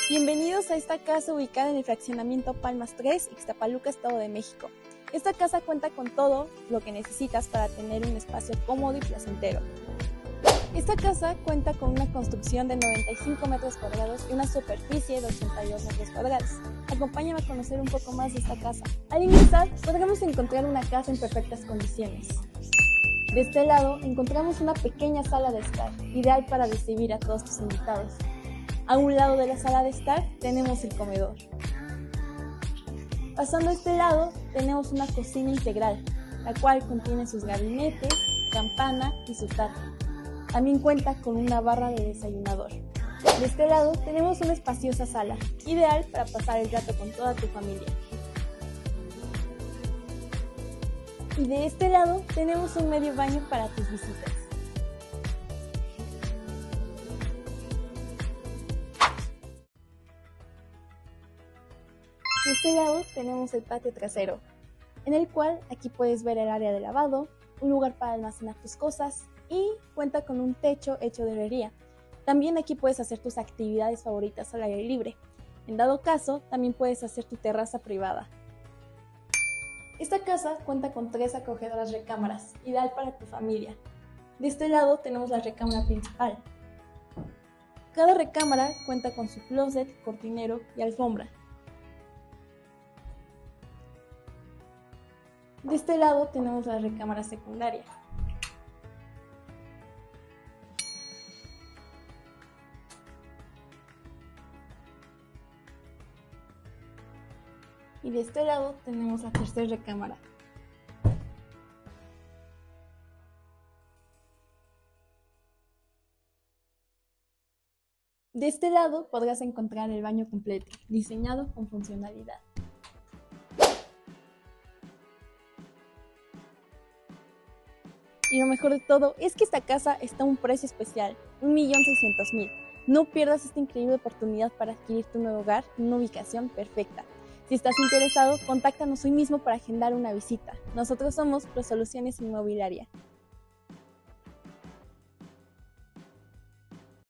Bienvenidos a esta casa ubicada en el fraccionamiento Palmas 3, Ixtapaluca, Estado de México. Esta casa cuenta con todo lo que necesitas para tener un espacio cómodo y placentero. Esta casa cuenta con una construcción de 95 metros cuadrados y una superficie de 82 metros cuadrados. Acompáñame a conocer un poco más de esta casa. Al ingresar podremos encontrar una casa en perfectas condiciones. De este lado encontramos una pequeña sala de estar, ideal para recibir a todos tus invitados. A un lado de la sala de estar tenemos el comedor. Pasando a este lado tenemos una cocina integral, la cual contiene sus gabinetes, campana y su tarta. También cuenta con una barra de desayunador. De este lado tenemos una espaciosa sala, ideal para pasar el rato con toda tu familia. Y de este lado tenemos un medio baño para tus visitas. De este lado tenemos el patio trasero, en el cual aquí puedes ver el área de lavado, un lugar para almacenar tus cosas y cuenta con un techo hecho de herrería. También aquí puedes hacer tus actividades favoritas al aire libre. En dado caso, también puedes hacer tu terraza privada. Esta casa cuenta con 3 acogedoras recámaras, ideal para tu familia. De este lado tenemos la recámara principal. Cada recámara cuenta con su closet, cortinero y alfombra. De este lado tenemos la recámara secundaria. Y de este lado tenemos la tercera recámara. De este lado podrás encontrar el baño completo, diseñado con funcionalidad. Y lo mejor de todo es que esta casa está a un precio especial, 1.600.000. No pierdas esta increíble oportunidad para adquirir tu nuevo hogar en una ubicación perfecta. Si estás interesado, contáctanos hoy mismo para agendar una visita. Nosotros somos Prosoluciones Inmobiliaria.